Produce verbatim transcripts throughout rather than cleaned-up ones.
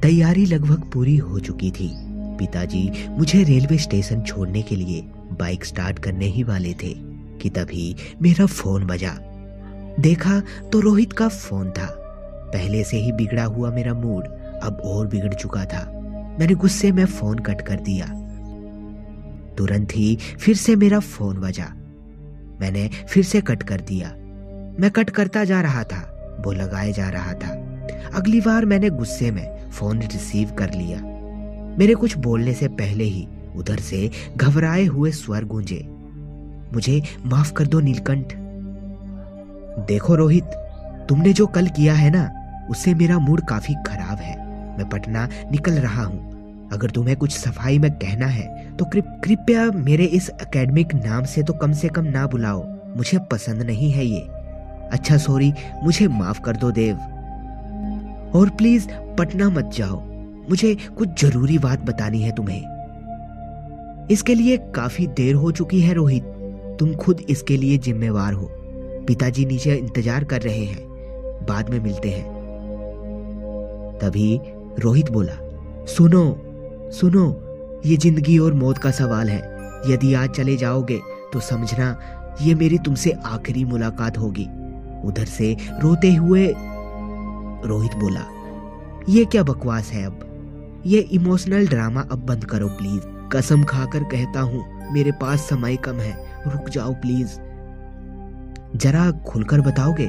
तैयारी लगभग पूरी हो चुकी थी। पिताजी मुझे रेलवे स्टेशन छोड़ने के लिए बाइक स्टार्ट करने ही वाले थे कि तभी मेरा फोन बजा। देखा तो रोहित का फोन था। पहले से ही बिगड़ा हुआ मेरा मूड अब और बिगड़ चुका था। मैंने गुस्से में फोन कट कर दिया। तुरंत ही फिर से मेरा फोन बजा। मैंने फिर से कट कर दिया। मैं कट करता जा रहा था, वो लगाए जा रहा था। अगली बार मैंने गुस्से में फोन रिसीव कर लिया। मेरे कुछ बोलने से पहले ही उधर से घबराए हुए स्वर गूंजे, मुझे माफ कर दो नीलकंठ। देखो रोहित, तुमने जो कल किया है ना, उससे मेरा मूड काफी खराब है। मैं पटना निकल रहा हूँ। अगर तुम्हें कुछ सफाई में कहना है तो कृपया मेरे इस एकेडमिक नाम से तो कम से कम ना बुलाओ। मुझे पसंद नहीं है ये। अच्छा सॉरी, मुझे माफ कर दो देव। और प्लीज पटना मत जाओ, मुझे कुछ जरूरी बात बतानी है तुम्हें। इसके लिए काफी देर हो चुकी है रोहित, तुम खुद इसके लिए जिम्मेवार हो। पिताजी नीचे इंतजार कर रहे हैं, बाद में मिलते हैं। तभी रोहित बोला, सुनो सुनो, ये जिंदगी और मौत का सवाल है। यदि आज चले जाओगे तो समझना ये मेरी तुमसे आखिरी मुलाकात होगी। उधर से रोते हुए रोहित बोला, ये क्या बकवास है, अब ये इमोशनल ड्रामा अब बंद करो प्लीज। कसम खाकर कहता हूँ मेरे पास समय कम है, रुक जाओ प्लीज। जरा खुलकर बताओगे?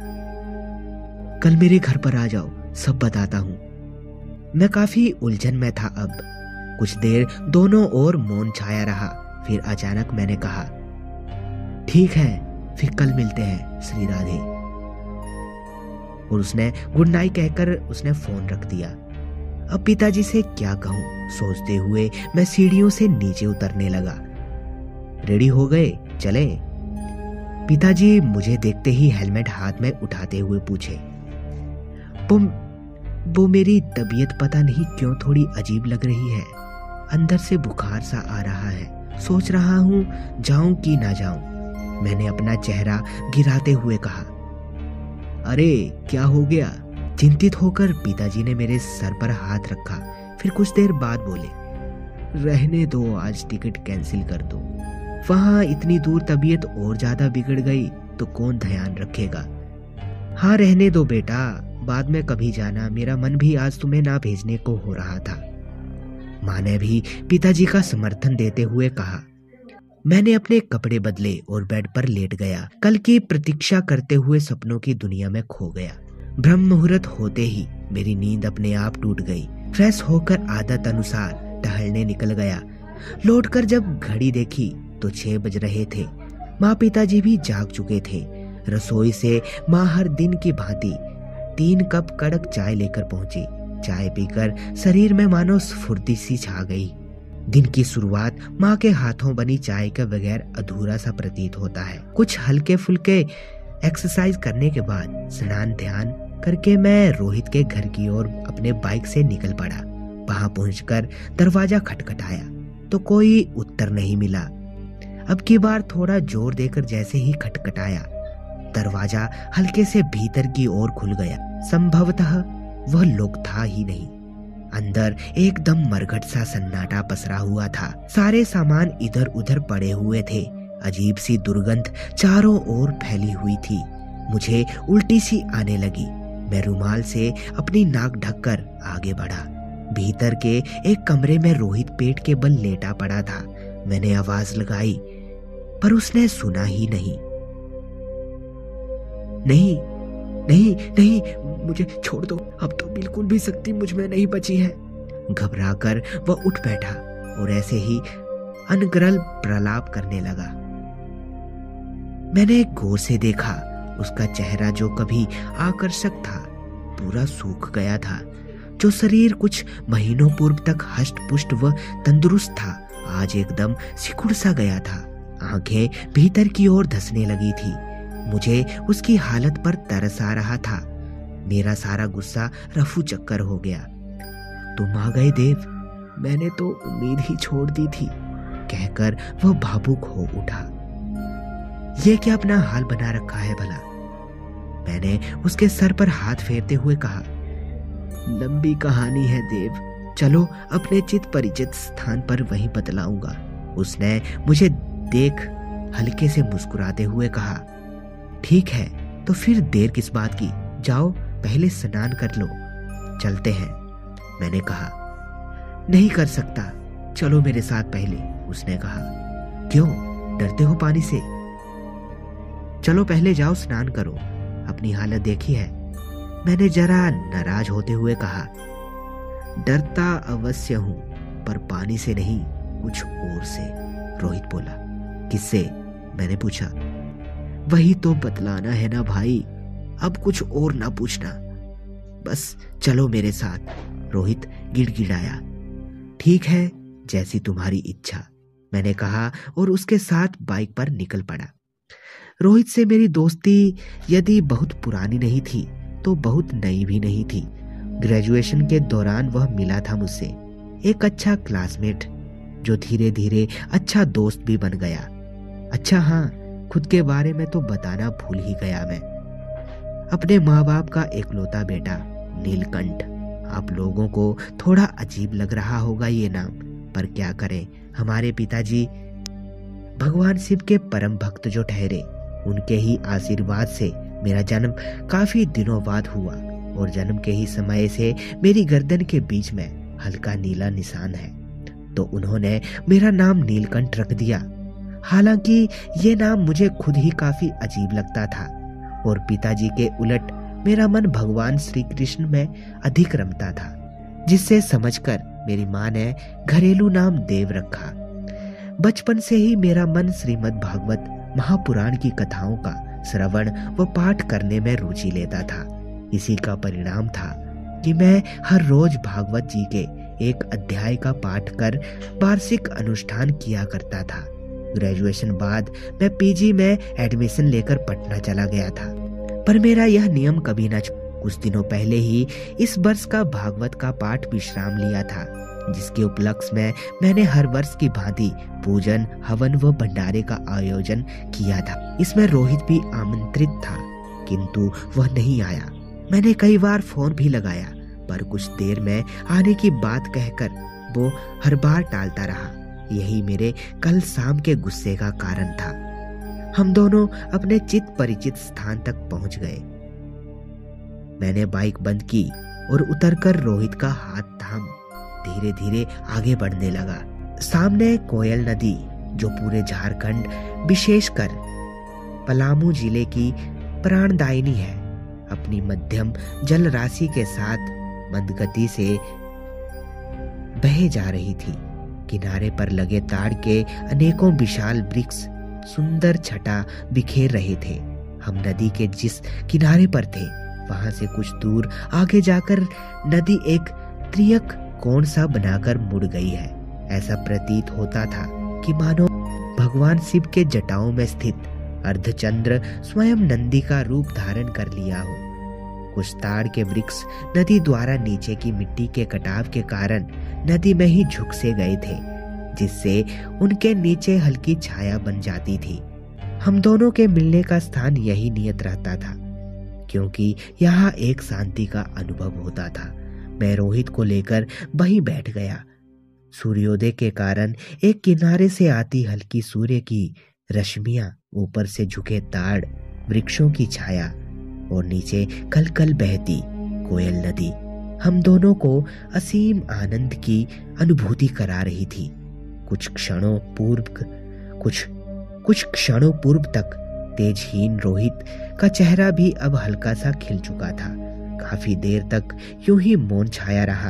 कल मेरे घर पर आ जाओ, सब बताता हूँ। मैं काफी उलझन में था अब। कुछ देर दोनों ओर मौन छाया रहा। फिर अचानक मैंने कहा, ठीक है, फिर कल मिलते हैं, श्री राधे। और उसने गुड नाइट कहकर उसने फोन रख दिया। अब पिताजी से क्या कहूं, सोचते हुए मैं सीढ़ियों से नीचे उतरने लगा। रेडी हो गए, चले? पिताजी मुझे देखते ही हेलमेट हाथ में उठाते हुए पूछे। वो, वो मेरी तबीयत पता नहीं क्यों थोड़ी अजीब लग रही है। अंदर से बुखार सा आ रहा है। सोच रहा हूं जाऊं कि ना जाऊं। मैंने अपना चेहरा गिराते हुए कहा। अरे क्या हो गया? चिंतित होकर पिताजी ने मेरे सर पर हाथ रखा। फिर कुछ देर बाद बोले, रहने दो, आज टिकट कैंसिल कर दो। वहां इतनी दूर तबीयत और ज्यादा बिगड़ गई तो कौन ध्यान रखेगा। हाँ रहने दो बेटा, बाद में कभी जाना। मेरा मन भी आज तुम्हें ना भेजने को हो रहा था। माँ ने भी पिताजी का समर्थन देते हुए कहा। मैंने अपने कपड़े बदले और बेड पर लेट गया। कल की प्रतीक्षा करते हुए सपनों की दुनिया में खो गया। ब्रह्म मुहूर्त होते ही मेरी नींद अपने आप टूट गई। फ्रेश होकर आदत अनुसार टहलने निकल गया। लौटकर जब घड़ी देखी तो छह बज रहे थे। माँ पिताजी भी जाग चुके थे। रसोई से माँ हर दिन की भांति तीन कप कड़क चाय लेकर पहुंची। चाय पीकर शरीर में मानो स्फूर्ति सी छा गई। दिन की शुरुआत माँ के हाथों बनी चाय के बगैर अधूरा सा प्रतीत होता है। कुछ हल्के फुल्के एक्सरसाइज करने के बाद स्नान ध्यान करके मैं रोहित के घर की ओर अपने बाइक से निकल पड़ा। वहां पहुंचकर दरवाजा खटखटाया तो कोई उत्तर नहीं मिला। अब की बार थोड़ा जोर देकर जैसे ही खटखटाया, दरवाजा हल्के से भीतर की ओर खुल गया। संभवतः वह लोग था ही नहीं। अंदर एकदम मरघट सा सन्नाटा पसरा हुआ था। सारे सामान इधर उधर पड़े हुए थे। अजीब सी दुर्गंध चारों ओर फैली हुई थी। मुझे उल्टी सी आने लगी। मैं रुमाल से अपनी नाक ढककर आगे बढ़ा। भीतर के एक कमरे में रोहित पेट के बल लेटा पड़ा था। मैंने आवाज लगाई पर उसने सुना ही नहीं। नहीं नहीं नहीं, मुझे छोड़ दो, अब तो बिल्कुल भी शक्ति मुझ में नहीं बची है। घबराकर वह उठ बैठा और ऐसे ही अनगरल प्रलाप करने लगा। मैंने गौर से देखा, उसका चेहरा जो कभी आकर्षक था पूरा सूख गया था। जो शरीर कुछ महीनों पूर्व तक हष्ट पुष्ट व तंदुरुस्त था, आज एकदम सिकुड़ सा गया था। आंखें भीतर की ओर धंसने लगी थी। मुझे उसकी हालत पर तरस आ रहा था। मेरा सारा गुस्सा रफू चक्कर हो गया। तुम आ गए देव, मैंने तो उम्मीद ही छोड़ दी थी, कहकर वह भावुक हो उठा। ये क्या अपना हाल बना रखा है भला? मैंने उसके सर पर हाथ फेरते हुए कहा। लंबी कहानी है देव, चलो अपने चित परिचित स्थान पर वहीं बतलाऊंगा। उसने मुझे देख हल्के से मुस्कुराते हुए कहा। ठीक है, तो फिर देर किस बात की, जाओ पहले स्नान कर लो, चलते हैं, मैंने कहा। नहीं कर सकता, चलो मेरे साथ पहले, उसने कहा। क्यों, डरते हो पानी से? चलो पहले जाओ स्नान करो, अपनी हालत देखी है, मैंने जरा नाराज होते हुए कहा। डरता अवश्य हूं, पर पानी से नहीं, कुछ और से, रोहित बोला। किससे, मैंने पूछा। वही तो बतलाना है ना भाई, अब कुछ और ना पूछना, बस चलो मेरे साथ, रोहित गिड़गिड़ाया। ठीक है, जैसी तुम्हारी इच्छा, मैंने कहा और उसके साथ बाइक पर निकल पड़ा। रोहित से मेरी दोस्ती यदि बहुत पुरानी नहीं थी तो बहुत नई भी नहीं थी। ग्रेजुएशन के दौरान वह मिला था मुझसे, एक अच्छा क्लासमेट जो धीरे धीरे अच्छा दोस्त भी बन गया। अच्छा हाँ, खुद के बारे में तो बताना भूल ही गया मैं। अपने माँ बाप का एकलौता बेटा नीलकंठ। आप लोगों को थोड़ा अजीब लग रहा होगा ये नाम, पर क्या करें, हमारे पिताजी भगवान शिव के परम भक्त जो ठहरे, उनके ही आशीर्वाद से मेरा जन्म काफी दिनों बाद हुआ और जन्म के ही समय से मेरी गर्दन के बीच में हल्का नीला निशान है, तो उन्होंने मेरा नाम नीलकंठ रख दिया। हालांकि ये नाम मुझे खुद ही काफी अजीब लगता था और पिताजी के उलट मेरा मन भगवान श्री कृष्ण में अधिक रमता था, जिससे समझकर मेरी माँ ने घरेलू नाम देव रखा। बचपन से ही मेरा मन श्रीमद् भागवत महापुराण की कथाओं का श्रवण व पाठ करने में रुचि लेता था। इसी का परिणाम था कि मैं हर रोज भागवत जी के एक अध्याय का पाठ कर वार्षिक अनुष्ठान किया करता था। ग्रेजुएशन बाद मैं पीजी में एडमिशन लेकर पटना चला गया था, पर मेरा यह नियम कभी न छूटा। कुछ दिनों पहले ही इस वर्ष का भागवत का पाठ विश्राम लिया था, जिसके उपलक्ष्य में मैंने हर वर्ष की भांति पूजन, हवन व भंडारे का आयोजन किया था। इसमें रोहित भी आमंत्रित था, किंतु वह नहीं आया। मैंने कई बार फोन भी लगाया, पर कुछ देर में आने की बात कहकर वो हर बार टालता रहा। यही मेरे कल शाम के गुस्से का कारण था। हम दोनों अपने चित परिचित स्थान तक पहुंच गए। मैंने बाइक बंद की और उतरकर रोहित का हाथ थाम धीरे धीरे आगे बढ़ने लगा। सामने कोयल नदी, जो पूरे झारखंड विशेषकर पलामू जिले की प्राणदायिनी है, अपनी मध्यम जल राशि के साथ मंद गति से बहे जा रही थी। किनारे पर लगे ताड़ के अनेकों विशाल वृक्ष सुंदर छटा बिखेर रहे थे। हम नदी के जिस किनारे पर थे, वहां से कुछ दूर आगे जाकर नदी एक त्रियक कोण सा बनाकर मुड़ गई है। ऐसा प्रतीत होता था कि मानो भगवान शिव के जटाओं में स्थित अर्धचंद्र स्वयं नंदी का रूप धारण कर लिया हो। कुछ ताड़ के वृक्ष नदी द्वारा नीचे की मिट्टी के कटाव के कारण नदी में ही झुक से गए थे, जिससे उनके नीचे हल्की छाया बन जाती थी। हम दोनों के मिलने का स्थान यही नियत रहता था, क्योंकि यहाँ एक शांति का अनुभव होता था। मैं रोहित को लेकर वहीं बैठ गया। सूर्योदय के कारण एक किनारे से आती हल्की सूर्य की रश्मियां, ऊपर से झुके ताड़ वृक्षों की छाया और नीचे कल कल बहती कोयल नदी हम दोनों को असीम आनंद की अनुभूति करा रही थी। कुछ क्षणों पूर्व कुछ कुछ क्षणों पूर्व तक तेजहीन रोहित का चेहरा भी अब हल्का सा खिल चुका था। काफी देर तक यूं ही मौन छाया रहा।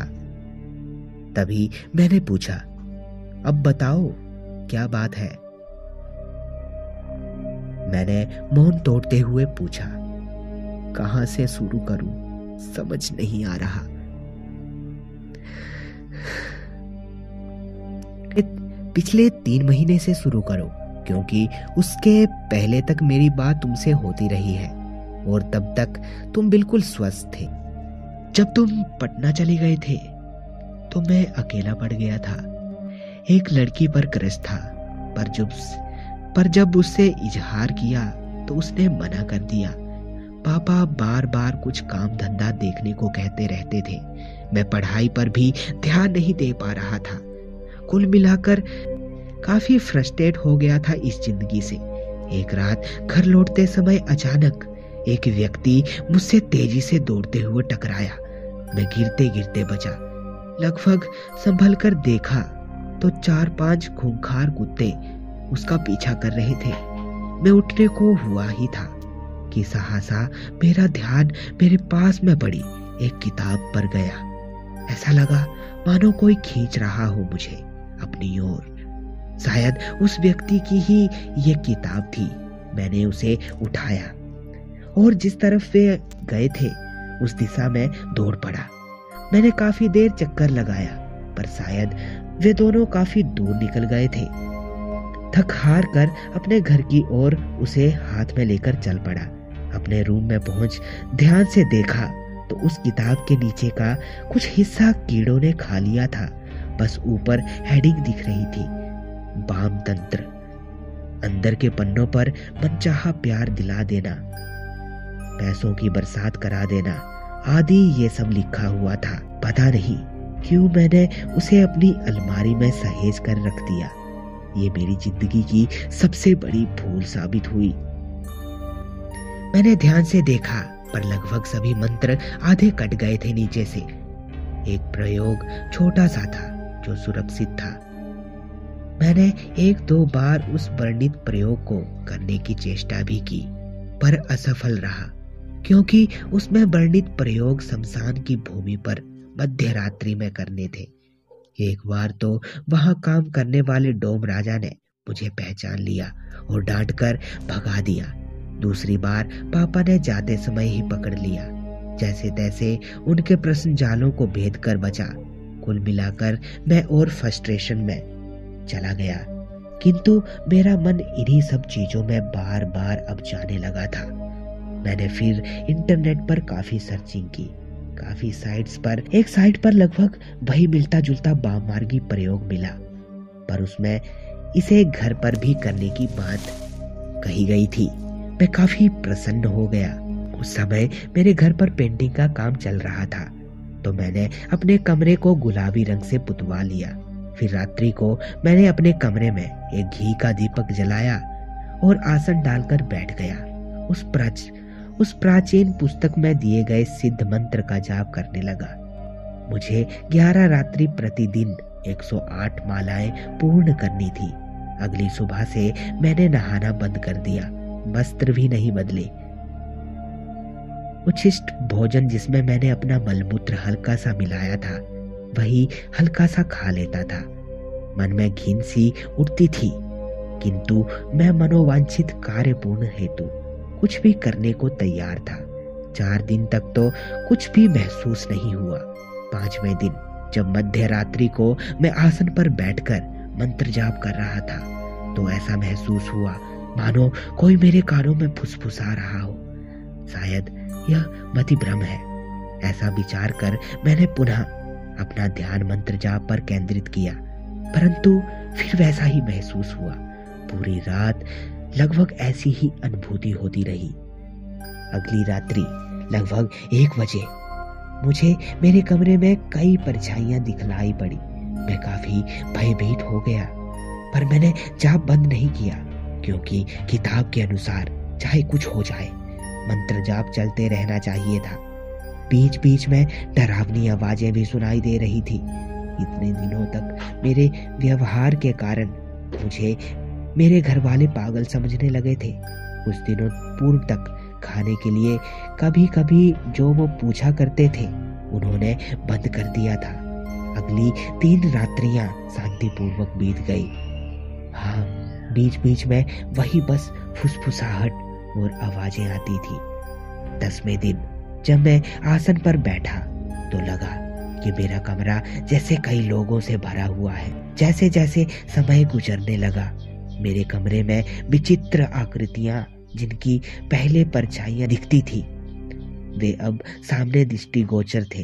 तभी मैंने पूछा, अब बताओ क्या बात है? मैंने मौन तोड़ते हुए पूछा, कहां से शुरू करूं, समझ नहीं आ रहा। पिछले तीन महीने से शुरू करो, क्योंकि उसके पहले तक मेरी बात तुमसे होती रही है और तब तक तुम बिल्कुल स्वस्थ थे। जब तुम पटना चले गए थे तो मैं अकेला पड़ गया था। एक लड़की पर क्रश था, पर जब पर जब उससे इजहार किया तो उसने मना कर दिया। पापा बार बार कुछ काम धंधा देखने को कहते रहते थे। मैं पढ़ाई पर भी ध्यान नहीं दे पा रहा था। कुल मिलाकर काफी फ्रस्ट्रेट हो गया था इस जिंदगी से। एक रात घर लौटते समय अचानक एक व्यक्ति मुझसे तेजी से दौड़ते हुए टकराया। मैं गिरते गिरते बचा। लगभग संभल कर देखा तो चार पांच खूंखार कुत्ते उसका पीछा कर रहे थे। मैं उठने को हुआ ही था कि सहसा मेरा ध्यान मेरे पास में पड़ी एक किताब पर गया। ऐसा लगा मानो कोई खींच रहा हो मुझे अपनी ओर। शायद उस व्यक्ति की ही ये किताब थी। मैंने उसे उठाया और जिस तरफ वे गए थे उस दिशा में दौड़ पड़ा। मैंने काफी देर चक्कर लगाया पर शायद वे दोनों काफी दूर निकल गए थे। थक हार कर अपने घर की ओर उसे हाथ में लेकर चल पड़ा। अपने रूम में पहुंच ध्यान से देखा तो उस किताब के नीचे का कुछ हिस्सा कीड़ों ने खा लिया था। बस ऊपर हेडिंग दिख रही थी, वाम तंत्र। अंदर के पन्नों पर मनचाहा प्यार दिला देना, पैसों की बरसात करा देना आदि ये सब लिखा हुआ था। पता नहीं क्यों मैंने उसे अपनी अलमारी में सहेज कर रख दिया। ये मेरी जिंदगी की सबसे बड़ी भूल साबित हुई। मैंने ध्यान से देखा पर लगभग सभी मंत्र आधे कट गए थे नीचे से। एक प्रयोग छोटा सा था जो सुरक्षित था। मैंने एक दो बार उस वर्णित प्रयोग को करने की चेष्टा भी की पर असफल रहा, क्योंकि उसमें वर्णित प्रयोग शमशान की भूमि पर मध्य रात्रि में करने थे। एक बार तो वहां काम करने वाले डोम राजा ने मुझे पहचान लिया और डांटकर भगा दिया। दूसरी बार पापा ने जाते समय ही पकड़ लिया। जैसे तैसे उनके प्रश्न जालों को भेद कर बचा। कुल मिलाकर मैं और फ्रस्ट्रेशन में चला गया, किंतु मेरा मन इन्हीं सब चीजों में बार बार अब जाने लगा था। मैंने फिर इंटरनेट पर काफी सर्चिंग की। काफी साइट्स पर एक साइट पर लगभग वही मिलता जुलता वाममार्गी प्रयोग मिला, पर उसमें इसे घर पर भी करने की बात कही गई थी। मैं काफी प्रसन्न हो गया। उस समय मेरे घर पर पेंटिंग का काम चल रहा था, तो मैंने अपने कमरे को गुलाबी रंग से पुतवा लिया। फिर रात्रि को मैंने अपने कमरे में एक घी का दीपक जलाया और आसन डालकर बैठ गया। उस प्राच उस प्राचीन पुस्तक में दिए गए सिद्ध मंत्र का जाप करने लगा। मुझे ग्यारह रात्रि प्रतिदिन एक सौ आठ मालाएं पूर्ण करनी थी। अगली सुबह से मैंने नहाना बंद कर दिया, वस्त्र भी नहीं बदले। उच्छिष्ट भोजन जिसमें मैंने अपना मलमूत्र हल्का सा मिलाया था वही हल्का सा खा लेता था। मन में घिन सी उठती थी, किंतु मैं मनोवांछित कार्य पूर्ण हेतु कुछ भी करने को तैयार था। चार दिन तक तो कुछ भी महसूस नहीं हुआ। पांचवें दिन जब मध्य रात्रि को मैं आसन पर बैठकर मंत्र जाप कर रहा था तो ऐसा महसूस हुआ मानो कोई मेरे कानों में फुसफुसा रहा हो। शायद यह मति भ्रम है। ऐसा विचार कर मैंने पुनः अपना ध्यान मंत्र जाप पर केंद्रित किया, परंतु फिर वैसा ही महसूस हुआ। पूरी रात लगभग ऐसी ही अनुभूति होती रही। अगली रात्रि लगभग एक बजे मुझे मेरे कमरे में कई परछाइयां दिखलाई पड़ी। मैं काफी भयभीत हो गया, पर मैंने जाप बंद नहीं किया, क्योंकि किताब के अनुसार चाहे कुछ हो जाए मंत्र जाप चलते रहना चाहिए था। बीच बीच में डरावनी आवाजें भी सुनाई दे रही थी। इतने दिनों तक मेरे व्यवहार के कारण मुझे मेरे घर वाले पागल समझने लगे थे। कुछ दिनों पूर्व तक खाने के लिए कभी कभी जो वो पूछा करते थे उन्होंने बंद कर दिया था। अगली तीन रात्रियां शांतिपूर्वक बीत गई। हाँ, बीच बीच में वही बस फुसफुसाहट और आवाजें आती थी। दसवें दिन जब मैं आसन पर बैठा तो लगा कि मेरा कमरा जैसे कई लोगों से भरा हुआ है। जैसे जैसे समय गुजरने लगा मेरे कमरे में विचित्र आकृतियां जिनकी पहले परछाइयां दिखती थी वे अब सामने दृष्टिगोचर थे।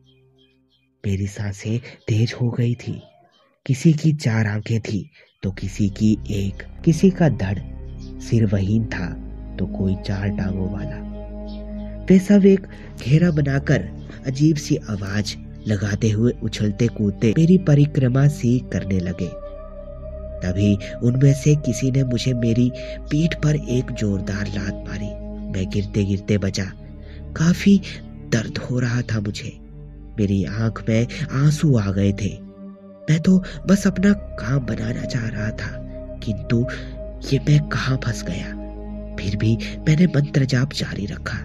मेरी सांसें तेज हो गई थी। किसी की चार आंखें थी तो किसी की एक, किसी का धड़ सिरवहीन था तो कोई चार टांगों वाला। वे सब एक घेरा बनाकर अजीब सी आवाज लगाते हुए उछलते कूदते मेरी परिक्रमा सी करने लगे। तभी उनमें से किसी ने मुझे मेरी पीठ पर एक जोरदार लात मारी। मैं गिरते गिरते बचा। काफी दर्द हो रहा था मुझे। मेरी आंख में आंसू आ गए थे। मैं तो बस अपना काम बनाना चाह रहा था, किंतु ये मैं कहां फंस गया। फिर भी मैंने मंत्र जाप जारी रखा।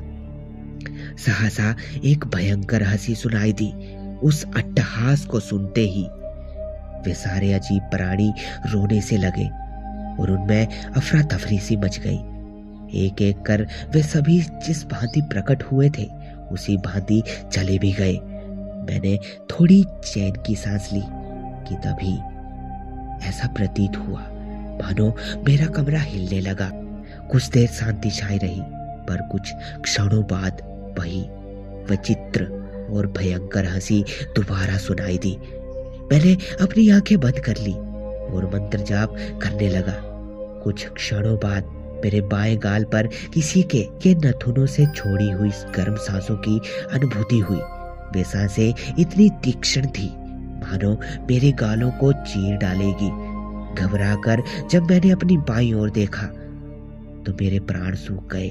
सहसा एक भयंकर हंसी सुनाई दी। उस अट्टहास को सुनते ही वे सारे अजीब प्राणी रोने से लगे और उनमें अफरा तफरी सी मच गई। एक एक कर वे सभी जिस भांति प्रकट हुए थे उसी भांति चले भी गए। मैंने थोड़ी चैन की सांस ली कि तभी ऐसा प्रतीत हुआ मानो मेरा कमरा हिलने लगा। कुछ देर शांति छाई रही, पर कुछ क्षणों बाद वही विचित्र और भयंकर हंसी दोबारा सुनाई दी। मैंने अपनी आंखें बंद कर ली और मंत्र जाप करने लगा। कुछ क्षणों बाद मेरे बाएं गाल पर किसी के के नथुनों से छोड़ी हुई गर्म सांसों की अनुभूति हुई। वे सांसें इतनी तीक्ष्ण थी मानो मेरे गालों को चीर डालेगी। घबराकर जब मैंने अपनी बाईं ओर देखा तो मेरे प्राण सूख गए।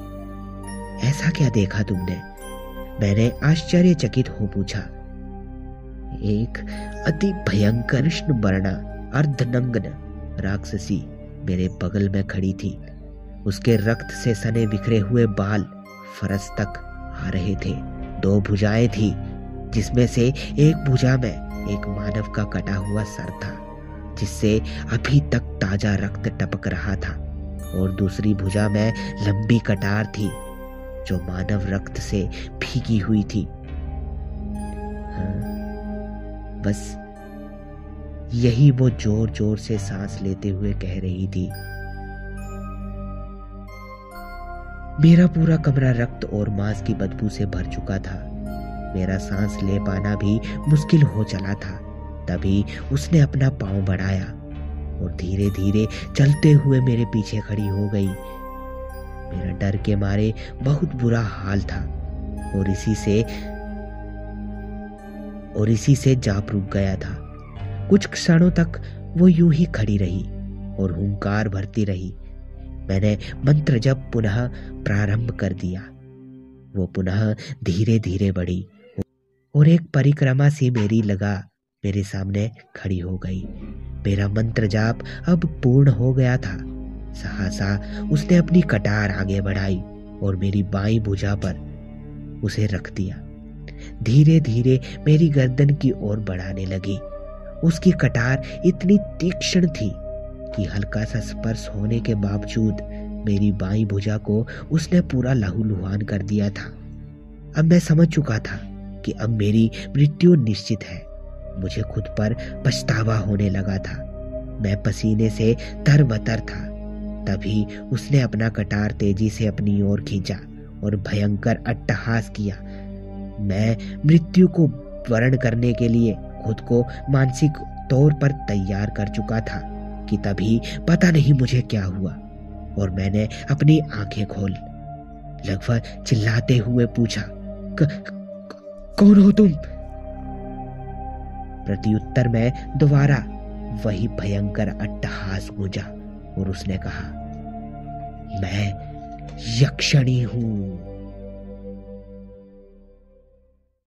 ऐसा क्या देखा तुमने? मैंने आश्चर्यचकित हो पूछा। एक अति भयंकर वर्णा अर्धनग्न राक्षसी मेरे बगल में खड़ी थी। उसके रक्त से सने बिखरे हुए बाल फरस तक आ रहे थे। दो भुजाएं थी, जिसमें से एक भुजा में एक मानव का कटा हुआ सर था, जिससे अभी तक ताजा रक्त टपक रहा था, और दूसरी भुजा में लंबी कटार थी जो मानव रक्त से भीगी हुई थी। हाँ, बस यही वो जोर जोर से सांस लेते हुए कह रही थी। मेरा पूरा कमरा रक्त और मांस की बदबू से भर चुका था। मेरा सांस ले पाना भी मुश्किल हो चला था। तभी उसने अपना पांव बढ़ाया और धीरे धीरे चलते हुए मेरे पीछे खड़ी हो गई। मेरा डर के मारे बहुत बुरा हाल था और इसी से और इसी से जाप रुक गया था। कुछ क्षणों तक वो यूं ही खड़ी रही और हुंकार भरती रही। मैंने मंत्र जप पुनः प्रारंभ कर दिया। वो पुनः धीरे धीरे बढ़ी और एक परिक्रमा सी मेरी लगा मेरे सामने खड़ी हो गई। मेरा मंत्र जाप अब पूर्ण हो गया था। सहसा उसने अपनी कटार आगे बढ़ाई और मेरी बाईं भुजा पर उसे रख दिया। धीरे धीरे मेरी गर्दन की ओर बढ़ाने लगी। उसकी कटार इतनी तीक्ष्ण थी कि हल्का सा स्पर्श होने के बावजूद मेरी बाईं भुजा को उसने पूरा लहूलुहान कर दिया था। अब मैं समझ चुका था कि अब मेरी मृत्यु निश्चित है। मुझे खुद पर पछतावा होने लगा था। मैं पसीने से तरबतर था। तभी उसने अपना कटार तेजी से अपनी ओर खींचा और भयंकर अट्टहास किया। मैं मृत्यु को वर्ण करने के लिए खुद को मानसिक तौर पर तैयार कर चुका था कि तभी पता नहीं मुझे क्या हुआ और मैंने अपनी आंखें खोल लगभग चिल्लाते हुए पूछा, कौन हो तुम? प्रत्युत्तर में दोबारा वही भयंकर अट्टहास गूंजा और उसने कहा, मैं यक्षिणी हूं।